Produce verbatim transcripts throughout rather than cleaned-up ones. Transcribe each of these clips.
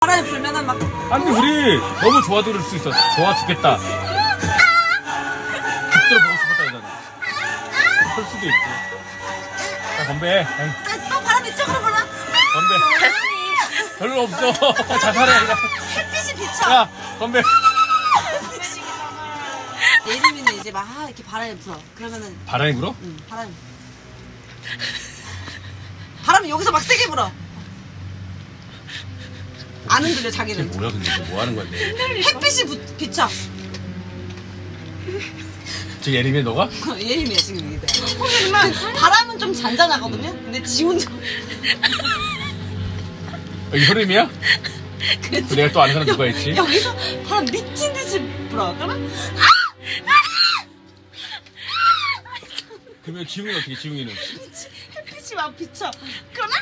바람이 불면은 막. 아니 우리 너무 좋아 들을 수 있어. 좋아 죽겠다. 죽도록 보고 싶었다 이러잖아. 그럴 수도 있지. 자, 건배. 또 바람 이쪽으로 불어. 건배. 별로 없어. 자살해. 햇빛이 비쳐. 야, 건배. 예림이는 이제 막 이렇게 바람이 불어. 그러면은. 바람이 불어? 응, 바람이. 바람이 여기서 막 세게 불어. 안 흔들려 자기는. 뭐야 근데 뭐 하는 건데? 햇빛이 부, 비쳐. 저 예림이 너가? 예림이야 지금 이게. 하지만 바람은 좀 잔잔하거든요. 근데 지 혼자. 여기 흐름이야? 내가 또 아는 사람 누가 있지? 여기서 바람 미친 듯이 불어. 그러면 그러면 지웅이는 어떻게? 지웅이는? 미치, 햇빛이 막 비쳐. 그러면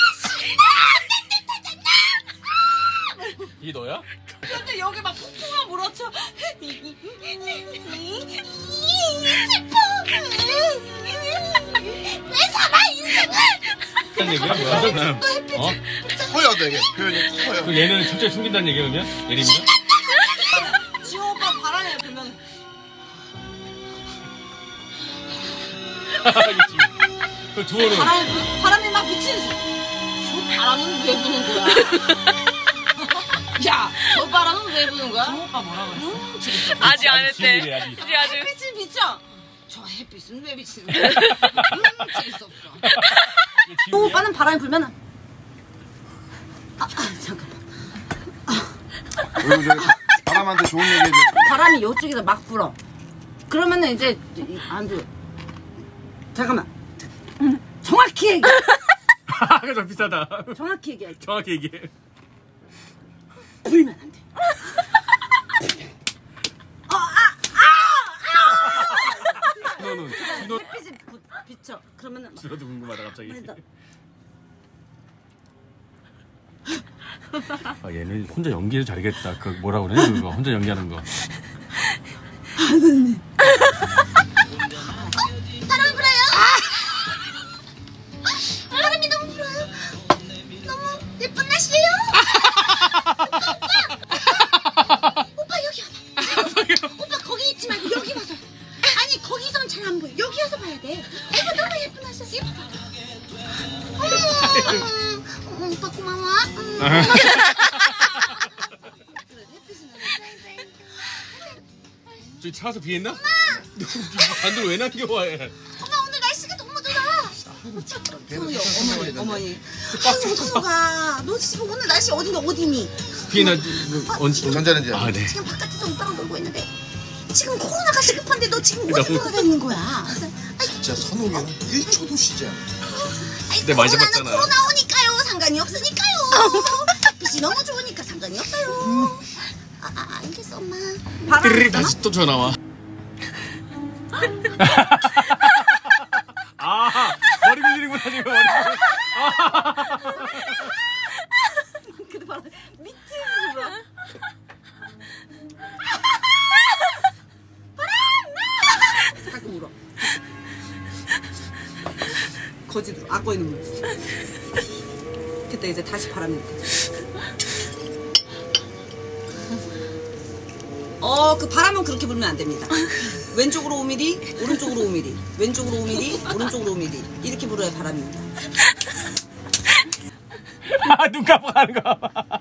이게 너야? 근데 여기 막 폭풍아 몰아쳐. 슬퍼. 왜 살아 인생을? 그런 얘기야? 뭐야? 어? 커요 되게 표현이 커요. 그 얘는 철저히 숨긴다는 얘기야 그러면? 예림이는? 지호 오빠 바람에 불면 그 두호는? 바람, 바람이 막 비치는 저 바람은 왜 부는 거야? 야, 저 바람은 왜 부는 거야? 저 오빠 뭐라 그랬어? 아직 안 했대. 지웅이래, 아직. 이제 아직. 햇빛이 비쳐. 저 햇빛은 왜 비치는 거야? 음, 재밌어 없어. 저 오빠는 바람이 불면 아, 아 잠깐만. 그리고 저기 바람한테 좋은 얘기 해줘. 바람이 이쪽에서 막 불어. 그러면은 이제 안 돼. 잠깐만. 정확히 얘기해. 그거 좀 비싸다. 정확히 얘기해. 정확히 얘기해. 불면 안 돼. 어, 아, 아, 준호는? 준호 햇빛이 부, 비쳐. 그러면은 막. 준호도 궁금하다 갑자기. 아 얘는 혼자 연기를 잘하겠다. 그 뭐라 그러냐 그거 혼자 연기하는 거. 하느님. 바람 불어요. 바람이 너무 불어요. 너무 예쁜 날씨예요. 오빠 여기 와봐. 오빠 거기 있지 말고 여기 와서. 아니 거기선 잘 안 보여. 여기 와서 봐야 돼. 이거 너무 예쁜 날씨야. 어머, 오빠 고마워. 저기 차에서 비했나? 너 반대로 왜 남겨와해? 엄마 오늘 날씨가 너무 좋아. 어머니, 어머니, 어머니. 아유, 어디가? 너 지금 오늘 날씨 어딘가 어디니? 비나 언제? 전자레인지. 아 네. 지금 바깥에서 오빠랑 놀고 있는데 지금 코로나가 시급한데 너 지금 어디 돌아다니는 거야? 진짜 선욱이는 일 초도 쉬지 않아. 아이, 네, 많이 코로나는 잡았잖아. 코로나 오니까요. 상관이 없으니까요. 빛이 너무 좋으니까 상관이 없어요. 아, 아 알겠어 엄마. 띠르르 다시 또 전화 와. 아 머리 밀리는구나 지금 머리. 근데 바로 미치지 마. 바람! 자꾸 울어. 거지도 악거 있는 거. 그때 이제 다시 바람이 불지. 어, 그 바람은 그렇게 불면 안 됩니다. 왼쪽으로 오 밀리미터, 오른쪽으로 오 밀리미터, 왼쪽으로 오 밀리미터, 오른쪽으로 오 밀리미터. 이렇게 불어야 바람입니다. 아, 눈 감고 가는 거.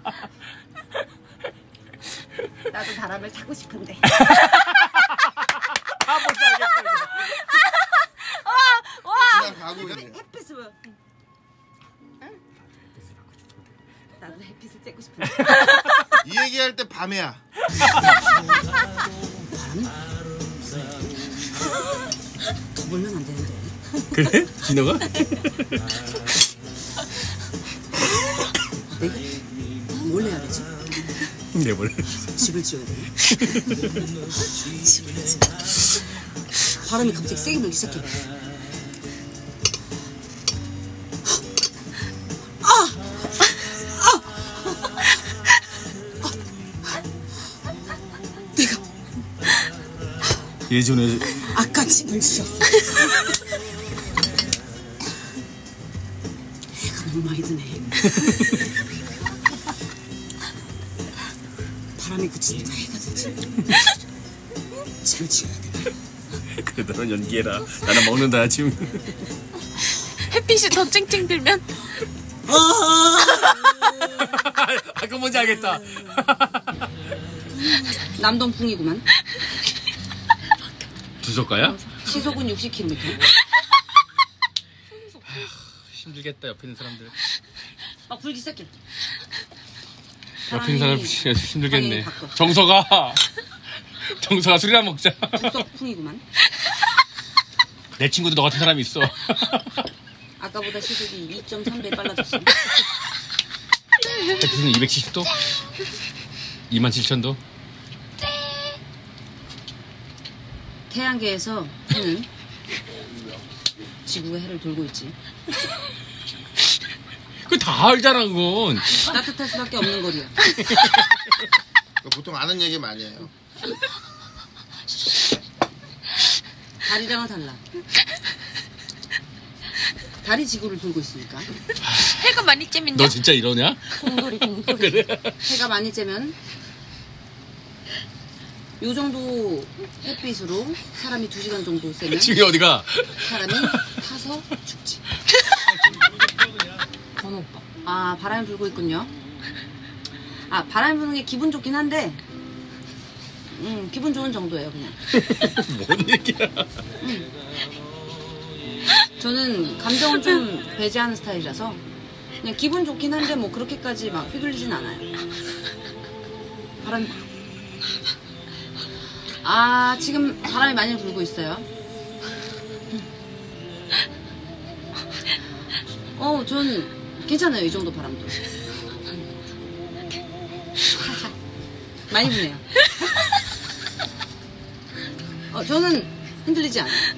나도 바람을 타고 싶은데. 아, 못 살겠어. 그냥 가고 있네. 햇빛을 봐. 나도 햇빛을 쬐고 싶은데. 이 얘기할 때 밤에야. 더 불면 안 되는데. 그래? 진호가? 내가 뭘 해야 되지? 네, 몰라. 집을 지어야 되나? 집을 지어. 바람이 갑자기 세게 불기 시작해. 예전에 아까 집을 지었어. 해가 너무 많이 드네. 바람이 그치니까 해가 되지. 지금 지어야 돼. 그래 너는 연기해라. 나는 먹는다 지금. 햇빛이 더 쨍쨍 들면 아 그거 뭔지 알겠다. 남동풍이구만. 주소가야? 시속은 육십 킬로미터. 힘들겠다 옆에 있는 사람들. 막 불기 시작해. 옆에 있는 사람 힘들겠네. 방향이 바꿔. 정서가 정서가 술이나 먹자. 북서풍이구만. 내 친구도 너 같은 사람이 있어. 아까보다 시속이 이 점 삼 배 빨라졌어. 햇빛은 이백칠십 도? 이만 칠천 도? 태양계에서 해는 지구가 해를 돌고 있지. 그거 다 알잖아 그건. 따뜻할 수밖에 없는 거리야. 보통 아는 얘기 많이 해요. 달이랑은 달라. 달이 지구를 돌고 있으니까. 해가 많이 쬐면요? 너 진짜 이러냐? 공돌이 공돌이. 그래? 해가 많이 쬐면 요 정도 햇빛으로 사람이 두 시간 정도 쐬면 지금 어디가? 사람이 타서 죽지. 건우 오빠. 아, 바람이 불고 있군요. 아, 바람이 부는 게 기분 좋긴 한데 음, 기분 좋은 정도예요, 그냥. 뭔 얘기야? 음. 저는 감정을 좀 배제하는 스타일이라서 그냥 기분 좋긴 한데 뭐 그렇게까지 막 휘둘리진 않아요. 바람이 아, 지금 바람이 많이 불고 있어요. 어, 전 괜찮아요, 이 정도 바람도. 많이 부네요. 어, 저는 흔들리지 않아요.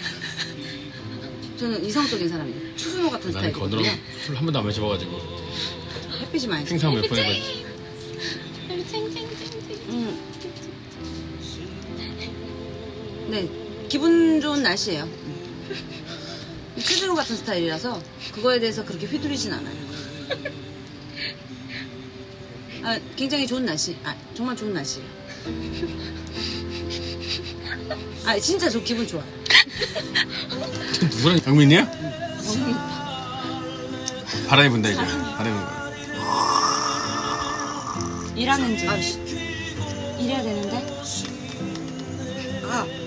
저는 이성적인 사람이에요. 추수모 같은 나는 건드려 스타일이거든요. 술 한 번도 안 마셔봐가지고 햇빛이 많이 생상 몇 번 해봤지. 음. 네, 기분 좋은 날씨예요. 음. 추수모 같은 스타일이라서 그거에 대해서 그렇게 휘둘리진 않아요. 아, 굉장히 좋은 날씨. 아, 정말 좋은 날씨예요. 아, 진짜 저 기분 좋아요. 누구랑 장민이야? 바람이 분다 이제. 바람이 분다. 일하는 중. 아이씨. 일해야 되는데. 아.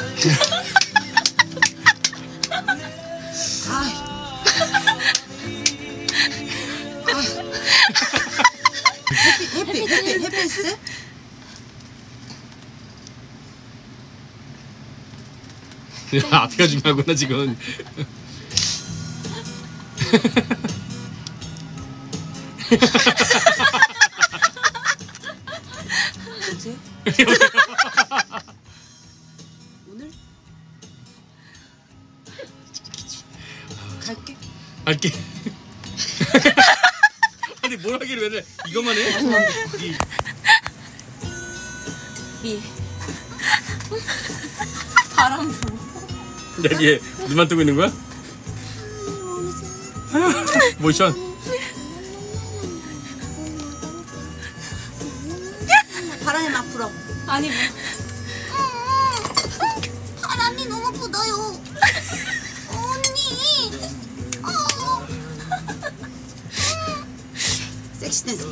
아. 햇빛, 햇빛, 햇빛, 햇빛? 앞이가 중요하구나 지금. 뭐지? 오늘? 갈게. 할게. 아니 뭘 하기를 왜 그래? 이것만 해? 이, 이 바람 불어. 여기에 눈만 뜨고 있는 거야? 모션. 바람이 막 불어. 아니 뭐. 바람이 너무 불어요. 언니. 어. 섹시 댄스.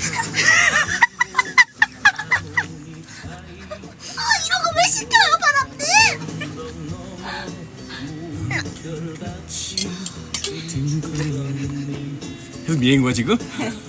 아, 이런 거 왜 시켜요, 바람들? 계속 미행인 거야 지금?